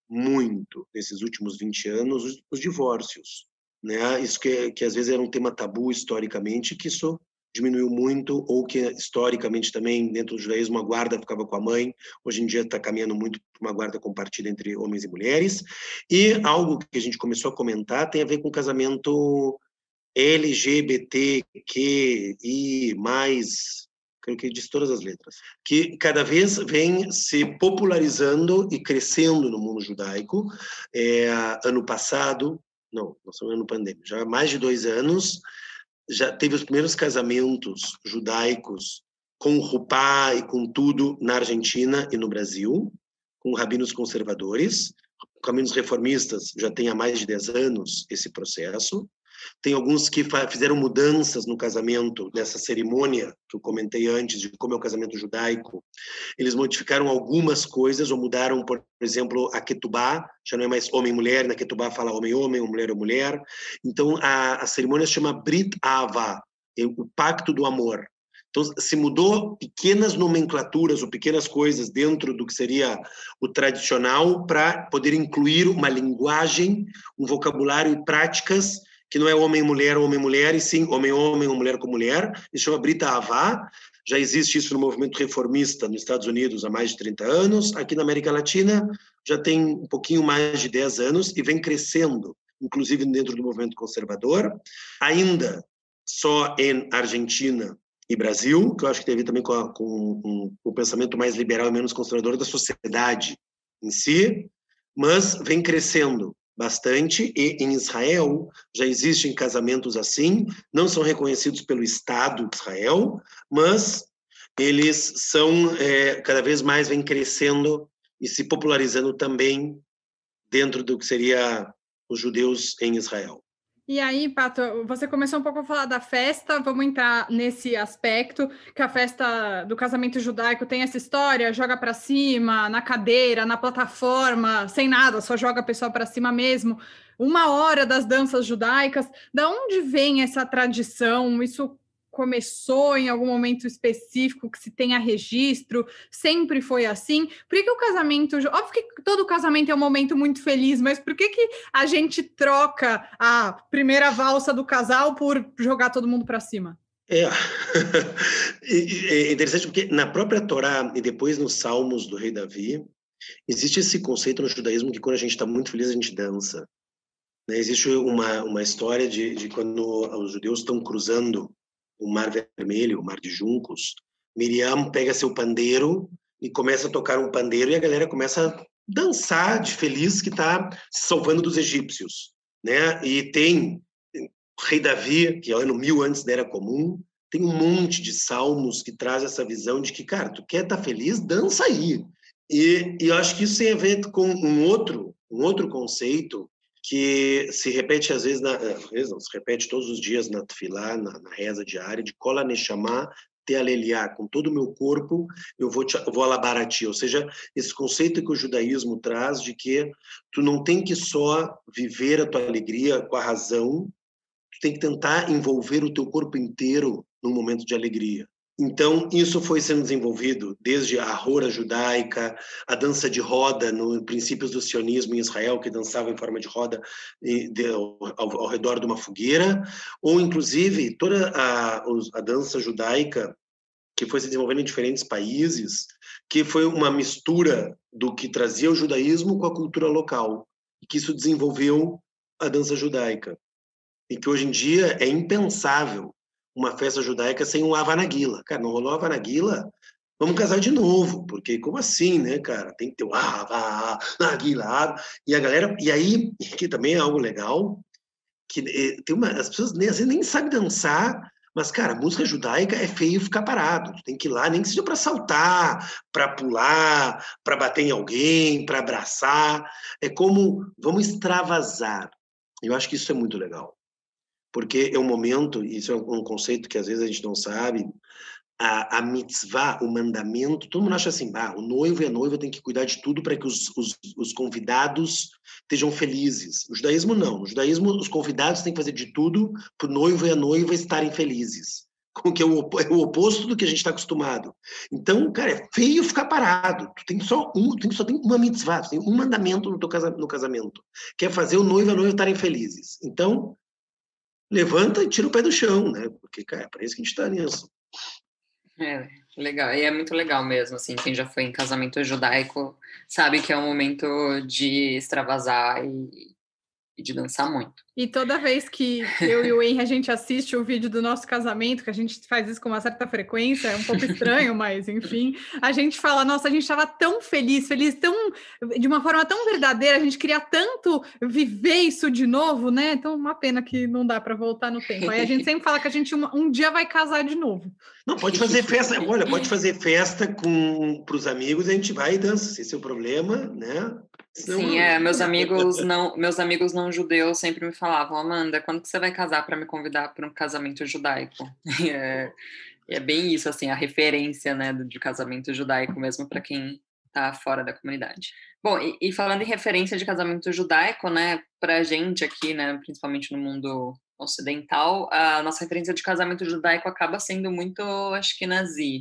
muito nesses últimos vinte anos os, os divórcios, né? Isso que, que às vezes era um tema tabu historicamente, que isso diminuiu muito, ou que historicamente também dentro do judaísmo a guarda ficava com a mãe, hoje em dia está caminhando muito para uma guarda compartilhada entre homens e mulheres. E algo que a gente começou a comentar tem a ver com casamento L G B T Q I mais, creio que diz todas as letras, que cada vez vem se popularizando e crescendo no mundo judaico. É, ano passado, não, não são ano pandêmico, já há mais de dois anos, já teve os primeiros casamentos judaicos com rupá e com tudo na Argentina e no Brasil, com rabinos conservadores. Caminhos reformistas já tem há mais de dez anos esse processo. Tem alguns que fizeram mudanças no casamento, nessa cerimônia que eu comentei antes, de como é o casamento judaico. Eles modificaram algumas coisas, ou mudaram, por exemplo, a ketubá, já não é mais homem-mulher, na ketubá fala homem-homem, ou mulher-mulher. Então, a, a cerimônia se chama Brit Ahava, o pacto do amor. Então, se mudou pequenas nomenclaturas ou pequenas coisas dentro do que seria o tradicional para poder incluir uma linguagem, um vocabulário e práticas que não é homem-mulher, homem-mulher, e sim homem-homem ou mulher com mulher. Isso chama Brit Ahava. Já existe isso no movimento reformista nos Estados Unidos há mais de trinta anos. Aqui na América Latina já tem um pouquinho mais de dez anos e vem crescendo, inclusive dentro do movimento conservador. Ainda só em Argentina e Brasil, que eu acho que tem a ver também com, a, com um, um pensamento mais liberal e menos conservador da sociedade em si, mas vem crescendo bastante, e em Israel já existem casamentos assim, não são reconhecidos pelo Estado de Israel, mas eles são, é, cada vez mais vem crescendo e se popularizando também dentro do que seria os judeus em Israel. E aí, Pato, você começou um pouco a falar da festa, vamos entrar nesse aspecto, que a festa do casamento judaico tem essa história, joga para cima, na cadeira, na plataforma, sem nada, só joga a pessoa para cima mesmo. Uma hora das danças judaicas, da onde vem essa tradição? Isso começou em algum momento específico que se tenha registro? Sempre foi assim? Por que, que o casamento... Óbvio que todo casamento é um momento muito feliz, mas por que, que a gente troca a primeira valsa do casal por jogar todo mundo para cima? É. É interessante porque na própria Torá e depois nos Salmos do rei Davi, existe esse conceito no judaísmo que quando a gente está muito feliz a gente dança. Né? Existe uma, uma história de, de quando os judeus estão cruzando o Mar Vermelho, o Mar de Juncos, Miriam pega seu pandeiro e começa a tocar um pandeiro e a galera começa a dançar de feliz que está se salvando dos egípcios, né? E tem o rei Davi, que é ano mil antes da Era Comum, tem um monte de salmos que traz essa visão de que, cara, tu quer estar tá feliz? Dança aí. E, e eu acho que isso tem a ver com um outro um outro conceito que se repete às vezes, na, às vezes não, se repete todos os dias na tefilá, na, na reza diária, de Kol HaNeshama Te'aleliá, com todo o meu corpo eu vou, te, eu vou alabar a ti. Ou seja, esse conceito que o judaísmo traz de que tu não tem que só viver a tua alegria com a razão, tu tem que tentar envolver o teu corpo inteiro num momento de alegria. Então, isso foi sendo desenvolvido desde a rora judaica, a dança de roda, nos princípios do sionismo em Israel, que dançava em forma de roda de, ao, ao redor de uma fogueira, ou, inclusive, toda a, a dança judaica, que foi se desenvolvendo em diferentes países, que foi uma mistura do que trazia o judaísmo com a cultura local, e que isso desenvolveu a dança judaica. E que, hoje em dia, é impensável uma festa judaica sem um Havanaguila. Cara, não rolou Havanaguila? Vamos casar de novo, porque como assim, né, cara? Tem que ter o Havanaguila. E a galera... E aí, que também é algo legal, que tem uma, as pessoas nem, às vezes nem sabem dançar, mas, cara, música judaica é feio ficar parado. Tu tem que ir lá, nem que seja para saltar, para pular, para bater em alguém, para abraçar. É como, vamos extravasar. Eu acho que isso é muito legal. Porque é um momento, isso é um conceito que às vezes a gente não sabe, a, a mitzvah, o mandamento, todo mundo acha assim, bah, o noivo e a noiva têm que cuidar de tudo para que os, os, os convidados estejam felizes. O judaísmo não, no judaísmo os convidados têm que fazer de tudo para o noivo e a noiva estarem felizes, que é o, é o oposto do que a gente está acostumado. Então, cara, é feio ficar parado, tu tem só, um, tu tem, só tem uma mitzvah, tu tem um mandamento no teu casamento, no casamento, que é fazer o noivo e a noiva estarem felizes. Então, levanta e tira o pé do chão, né? Porque, cara, é para isso que a gente está nisso. É, legal. E é muito legal mesmo, assim, quem já foi em casamento judaico sabe que é um momento de extravasar e, e de dançar muito. E toda vez que eu e o Henry, a gente assiste o vídeo do nosso casamento, que a gente faz isso com uma certa frequência, é um pouco estranho, mas enfim, a gente fala, nossa, a gente estava tão feliz, feliz, tão, de uma forma tão verdadeira, a gente queria tanto viver isso de novo, né? Então, uma pena que não dá para voltar no tempo. Aí a gente sempre fala que a gente um, um dia vai casar de novo. Não, pode fazer festa, olha, pode fazer festa com para os amigos, a gente vai e dança, se esse é o problema, né? Senão... Sim, é, meus amigos não, meus amigos não judeus sempre me falavam, Amanda, quando que você vai casar para me convidar para um casamento judaico? É, é bem isso, assim, a referência, né, de casamento judaico mesmo para quem está fora da comunidade. Bom, e, e falando em referência de casamento judaico, né, para a gente aqui, né, principalmente no mundo ocidental, a nossa referência de casamento judaico acaba sendo muito ashkenazi.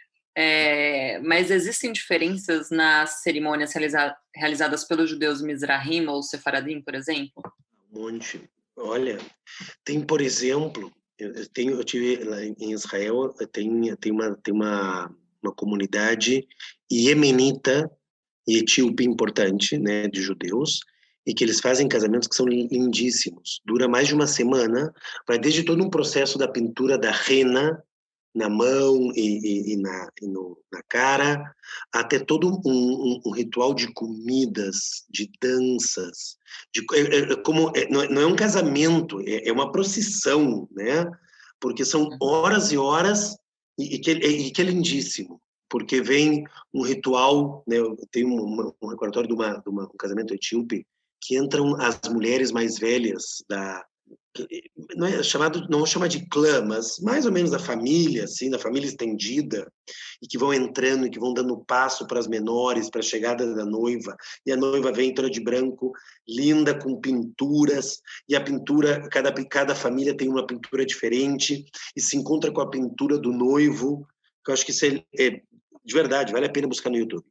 É, mas existem diferenças nas cerimônias realiza- realizadas pelos judeus Mizrahim ou Sefaradim, por exemplo? Um monte. Olha, tem, por exemplo, eu, tenho, eu tive lá em Israel, tem, tem, uma, tem uma, uma comunidade iemenita e etíope importante, né, de judeus, e que eles fazem casamentos que são lindíssimos. Dura mais de uma semana, vai desde todo um processo da pintura da rena, na mão e, e, e, na, e no, na cara, até todo um, um, um ritual de comidas, de danças, de, é, é, como, é, não, é, não é um casamento, é, é uma procissão, né? Porque são horas e horas, e, e, que, e que é lindíssimo, porque vem um ritual, né? Eu tenho um, um recordatório de, uma, de uma, um casamento etíope, que entram as mulheres mais velhas da... não é chamado, não vou chamar de clã, mas mais ou menos da família, assim, da família estendida, e que vão entrando e que vão dando passo para as menores, para a chegada da noiva, e a noiva vem toda de branco, linda, com pinturas, e a pintura, cada, cada família tem uma pintura diferente, e se encontra com a pintura do noivo, que eu acho que isso é, é de verdade, vale a pena buscar no YouTube.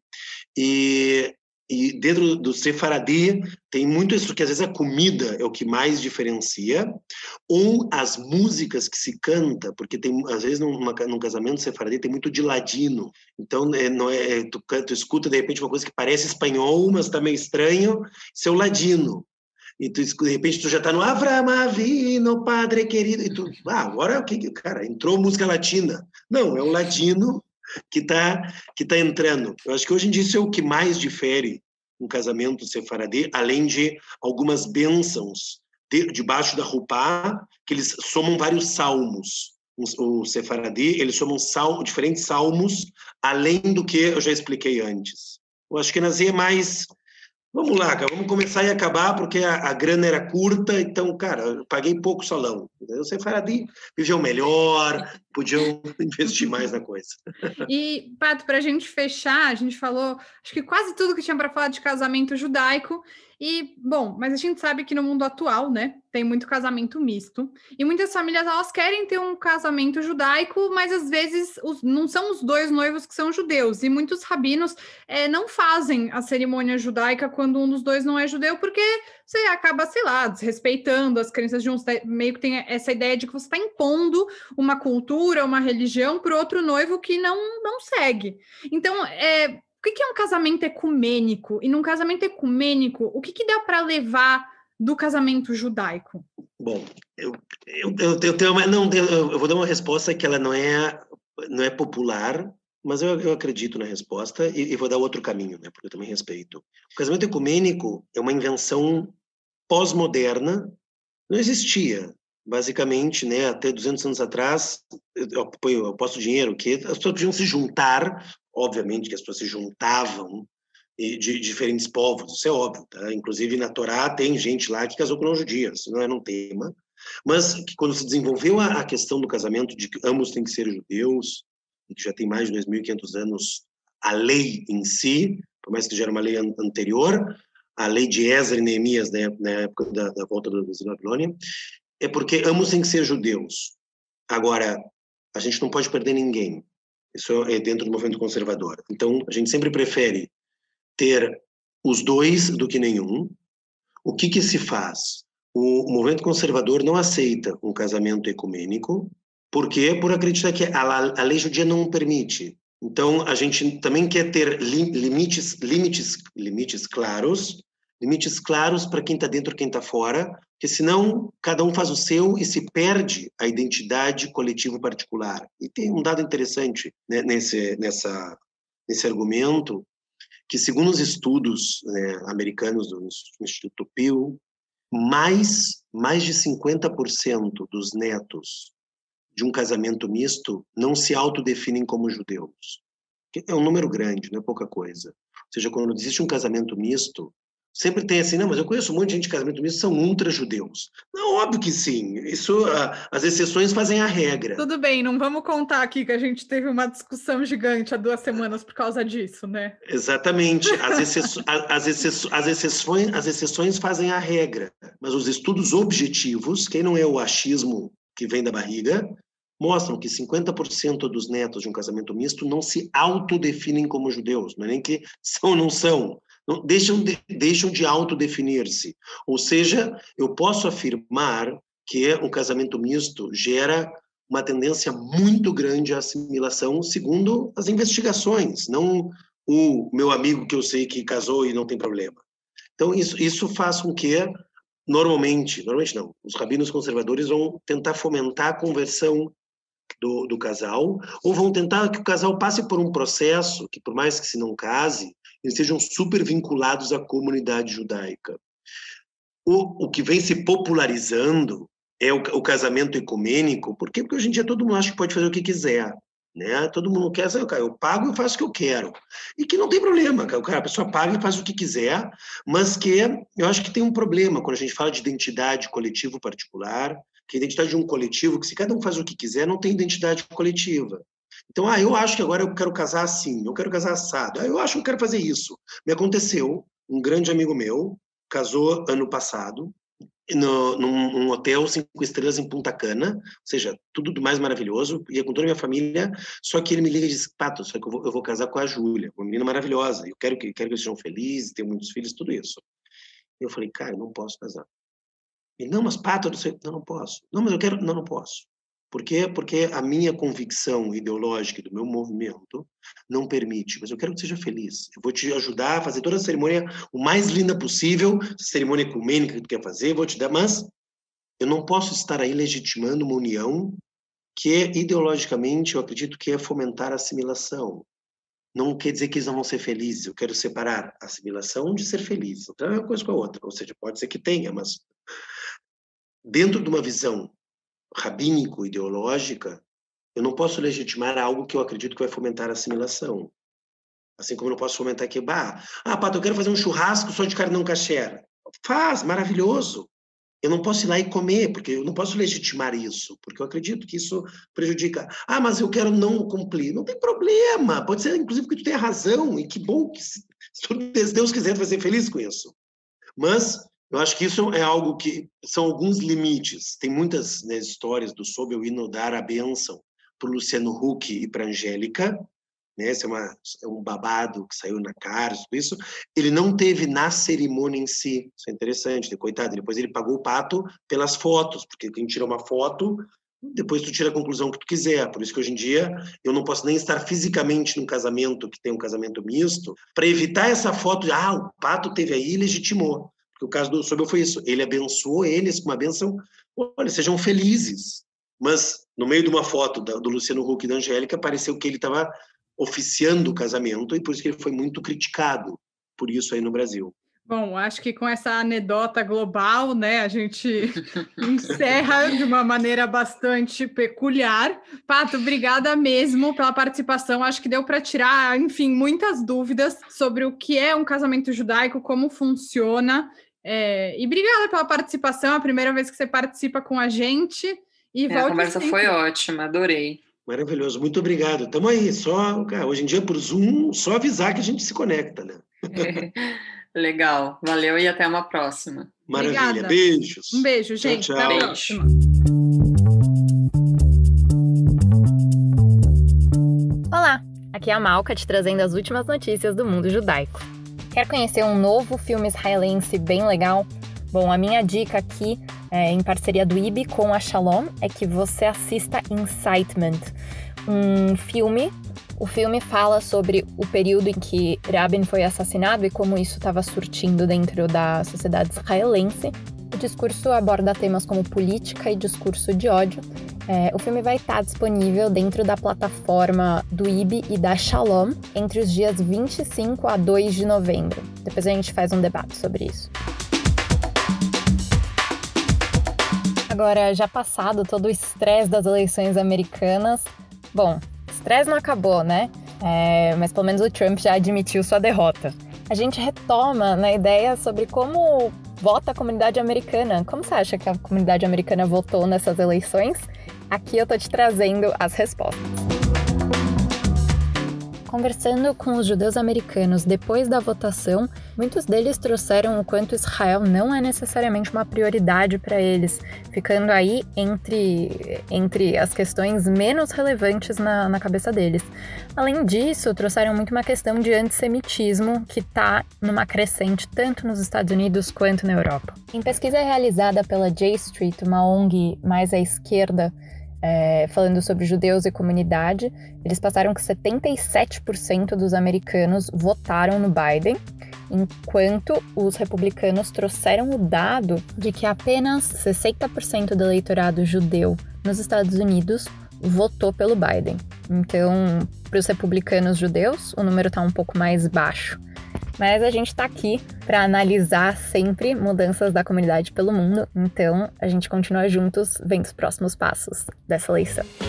E... E dentro do Sefaradi tem muito isso, que às vezes a comida é o que mais diferencia, ou as músicas que se canta, porque tem, às vezes numa, num casamento Sefaradi tem muito de ladino, então é, não é, tu, tu escuta de repente uma coisa que parece espanhol, mas tá meio estranho, isso é o ladino. E tu, de repente tu já tá no Avram Avinu, Padre querido, e tu, ah, agora o que, cara, entrou música latina. Não, é o ladino que está que tá entrando. Eu acho que hoje em dia isso é o que mais difere um casamento sefaradí, além de algumas bênçãos de, debaixo da rupá, que eles somam vários salmos. O, o sefaradí, eles somam sal, diferentes salmos, além do que eu já expliquei antes. Eu acho que Nazi é mais, Vamos lá, cara, vamos começar e acabar, porque a, a grana era curta, então, cara, eu paguei pouco salão. Os sephardim viviam melhor, podiam investir mais na coisa. E, Pato, para a gente fechar, a gente falou, acho que quase tudo que tinha para falar de casamento judaico. E, bom, mas a gente sabe que no mundo atual, né, tem muito casamento misto. E muitas famílias, elas querem ter um casamento judaico, mas às vezes os, não são os dois noivos que são judeus. E muitos rabinos é, não fazem a cerimônia judaica quando um dos dois não é judeu, porque você acaba, sei lá, desrespeitando as crenças de uns. Meio que tem essa ideia de que você está impondo uma cultura, uma religião para outro noivo que não, não segue. Então, é, o que é um casamento ecumênico? E num casamento ecumênico, o que, que dá para levar do casamento judaico? Bom, eu, eu, eu, eu, tenho uma, não, eu vou dar uma resposta que ela não é, não é popular, mas eu, eu acredito na resposta e, e vou dar outro caminho, né, porque eu também respeito. O casamento ecumênico é uma invenção pós-moderna, não existia. Basicamente, né, até duzentos anos atrás, eu, eu, eu posto dinheiro, que as pessoas podiam se juntar, obviamente que as pessoas se juntavam de, de diferentes povos, isso é óbvio, tá? Inclusive na Torá tem gente lá que casou com não judias, isso não era um tema, mas que quando se desenvolveu a, a questão do casamento, de que ambos têm que ser judeus, e que já tem mais de dois mil e quinhentos anos a lei em si, por mais que já era uma lei an anterior, a lei de Esdras e Neemias, né, na época da, da volta da Babilônia, é porque ambos têm que ser judeus. Agora, a gente não pode perder ninguém. Isso é dentro do movimento conservador. Então, a gente sempre prefere ter os dois do que nenhum. O que que se faz? O movimento conservador não aceita um casamento ecumênico, porque por acreditar que a, a lei judia não permite. Então, a gente também quer ter limites, limites, limites claros, limites claros para quem está dentro e quem está fora, porque senão cada um faz o seu e se perde a identidade coletiva particular. E tem um dado interessante, né, nesse, nessa, nesse argumento, que segundo os estudos, né, americanos do Instituto Pew, mais, mais de cinquenta por cento dos netos de um casamento misto não se autodefinem como judeus. É um número grande, não é pouca coisa. Ou seja, quando existe um casamento misto, sempre tem assim, não, mas eu conheço um monte de gente de casamento misto, são ultra-judeus. Não, óbvio que sim, isso, as exceções fazem a regra. Tudo bem, não vamos contar aqui que a gente teve uma discussão gigante há duas semanas por causa disso, né? Exatamente, as, exce as, exce as, exceções, as exceções fazem a regra, mas os estudos objetivos, quem não é o achismo que vem da barriga, mostram que cinquenta por cento dos netos de um casamento misto não se autodefinem como judeus, não é nem que são ou não são, não, deixam, de, deixam de autodefinir-se. Ou seja, eu posso afirmar que um casamento misto gera uma tendência muito grande à assimilação, segundo as investigações, não o meu amigo que eu sei que casou e não tem problema. Então, isso, isso faz com que, normalmente, normalmente não, os rabinos conservadores vão tentar fomentar a conversão Do, do casal, ou vão tentar que o casal passe por um processo que, por mais que se não case, eles sejam super vinculados à comunidade judaica. O, o que vem se popularizando é o, o casamento ecumênico, por quê? Porque hoje em dia todo mundo acha que pode fazer o que quiser, né? Todo mundo quer, eu pago e faço o que eu quero. E que não tem problema, a pessoa paga e faz o que quiser, mas que eu acho que tem um problema quando a gente fala de identidade coletivo particular, que a identidade de um coletivo, que se cada um faz o que quiser, não tem identidade coletiva. Então, ah, eu acho que agora eu quero casar assim, eu quero casar assado, ah, eu acho que eu quero fazer isso. Me aconteceu, um grande amigo meu casou ano passado, no, num, num hotel cinco estrelas em Punta Cana, ou seja, tudo do mais maravilhoso, ia com toda a minha família, só que ele me liga e diz, Pato, só que eu vou, eu vou casar com a Júlia, uma menina maravilhosa, eu quero que, quero que eles sejam felizes, tenham muitos filhos, tudo isso. Eu falei, cara, eu não posso casar. Ele, não, mas Pato, eu não sei, não, não posso. Não, mas eu quero, não, não posso. Por quê? Porque a minha convicção ideológica do meu movimento não permite, mas eu quero que seja feliz. Eu vou te ajudar a fazer toda a cerimônia o mais linda possível, cerimônia ecumênica que tu quer fazer, vou te dar, mas eu não posso estar aí legitimando uma união que, ideologicamente, eu acredito que é fomentar a assimilação. Não quer dizer que eles não vão ser felizes, eu quero separar a assimilação de ser feliz. Então é uma coisa com a outra, ou seja, pode ser que tenha, mas dentro de uma visão rabínico-ideológica, eu não posso legitimar algo que eu acredito que vai fomentar a assimilação. Assim como eu não posso fomentar aqui, bah, ah, Pato, eu quero fazer um churrasco só de carne não kasher. Faz, maravilhoso. Eu não posso ir lá e comer, porque eu não posso legitimar isso, porque eu acredito que isso prejudica. Ah, mas eu quero não cumprir. Não tem problema, pode ser, inclusive, que tu tenha razão, e que bom que, se, se Deus quiser, tu vai ser feliz com isso. Mas eu acho que isso é algo que são alguns limites. Tem muitas, né, histórias do Sob o Hino dar a bênção para o Luciano Huck e para a Angélica, né? Esse é, uma, é um babado que saiu na cara, tudo isso. Ele não teve na cerimônia em si, isso é interessante, coitado. Depois ele pagou o pato pelas fotos, porque quem tira uma foto, depois tu tira a conclusão que tu quiser. Por isso que hoje em dia eu não posso nem estar fisicamente num casamento que tem um casamento misto, para evitar essa foto de, ah, o pato teve aí e legitimou. Porque o caso do Sobel foi isso, ele abençoou eles com uma bênção, olha, sejam felizes. Mas no meio de uma foto do Luciano Huck e da Angélica, pareceu que ele estava oficiando o casamento, e por isso que ele foi muito criticado por isso aí no Brasil. Bom, acho que com essa anedota global, né, a gente encerra de uma maneira bastante peculiar. Pato, obrigada mesmo pela participação. Acho que deu para tirar, enfim, muitas dúvidas sobre o que é um casamento judaico, como funciona. É, e obrigada pela participação, é a primeira vez que você participa com a gente. E é, a conversa sempre. Foi ótima, adorei. Maravilhoso, muito obrigado. Estamos aí, só, cara, hoje em dia por Zoom, só avisar que a gente se conecta, né? Legal, valeu e até uma próxima. Maravilha, Obrigada. Beijos. Um beijo, gente. Tchau, tchau. Até a Beijo. próxima. Olá, aqui é a Malca te trazendo as últimas notícias do mundo judaico. Quer conhecer um novo filme israelense bem legal? Bom, a minha dica aqui, é, em parceria do I B com a Shalom, é que você assista Incitement, um filme. O filme fala sobre o período em que Rabin foi assassinado e como isso estava surtindo dentro da sociedade israelense. O discurso aborda temas como política e discurso de ódio. É, o filme vai estar disponível dentro da plataforma do I B e da Shalom entre os dias vinte e cinco a dois de novembro. Depois a gente faz um debate sobre isso. Agora, já passado todo o estresse das eleições americanas, bom, estresse não acabou, né? É, mas pelo menos o Trump já admitiu sua derrota. A gente retoma na ideia sobre como vota a comunidade americana. Como você acha que a comunidade americana votou nessas eleições? Aqui eu tô te trazendo as respostas. Conversando com os judeus americanos depois da votação, muitos deles trouxeram o quanto Israel não é necessariamente uma prioridade para eles, ficando aí entre, entre as questões menos relevantes na, na cabeça deles. Além disso, trouxeram muito uma questão de antissemitismo que está numa crescente tanto nos Estados Unidos quanto na Europa. Em pesquisa realizada pela J Street, uma O N G mais à esquerda, É, falando sobre judeus e comunidade, eles passaram que setenta e sete por cento dos americanos votaram no Biden, enquanto os republicanos trouxeram o dado de que apenas sessenta por cento do eleitorado judeu nos Estados Unidos votou pelo Biden. Então, para os republicanos judeus, o número está um pouco mais baixo. Mas a gente está aqui para analisar sempre mudanças da comunidade pelo mundo, então a gente continua juntos vendo os próximos passos dessa eleição.